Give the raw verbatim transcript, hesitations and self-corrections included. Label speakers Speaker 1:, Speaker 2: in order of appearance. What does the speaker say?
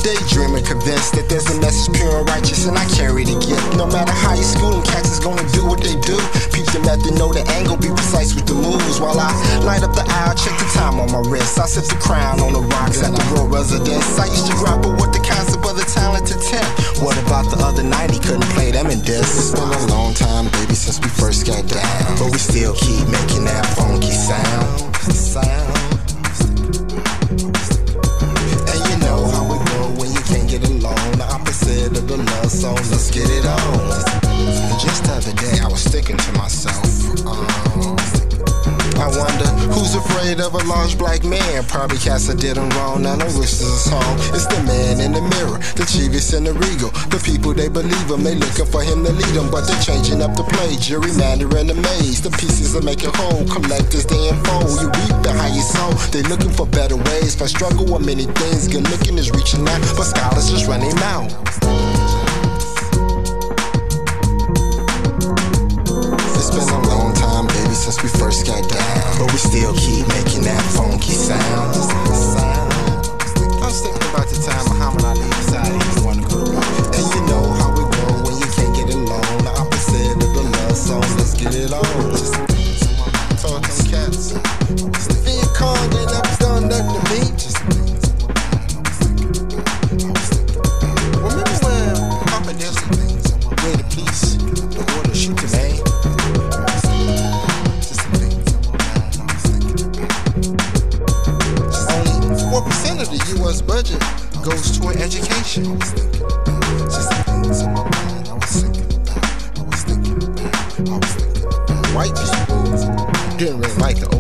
Speaker 1: daydreaming, convinced that there's a message pure and righteous, and I carry the gift. No matter how you school them, cats is gonna do what they do. Peep the method, know the angle, be precise with the moves. While I light up the aisle, check the time on my wrist. I sip the crown on the rocks at the rural residence. I used to grapple with the concept of the talented ten. What about the other ninety? Couldn't play them in this. It's been a long time, baby, since we first got down, but we still keep making that funky sound. Sound. And you know how it go when you can't get along. The opposite of the love song, let's get it on. And just the other day I was thinking to myself, um, I wonder who's afraid of a large black man. Probably cats that did him wrong, none of which is home. It's the man in the mirror, the chiefest and the regal. The people, they believe him, they looking for him to lead them, but they're changing up the play. Gerrymandering the maze, the pieces that make it whole. Collectors, they unfold, you reap the high you sow. They looking for better ways, but struggle with many things. Good looking is reaching out, but scholars just run their mouth. It's been a long time, baby, since we first got down, but we still keep making that funky sound. I was thinking about the time Muhammad Ali decided he wanted to go to war. And you know how it go when you can't get along. The opposite of the love song, let's get it on. Talk to them cats. Being calm, they never done nothing to me. Remember when Papa Nelson gave the police the order to shoot the man? four percent of the U S budget goes toward education. White people didn't really like the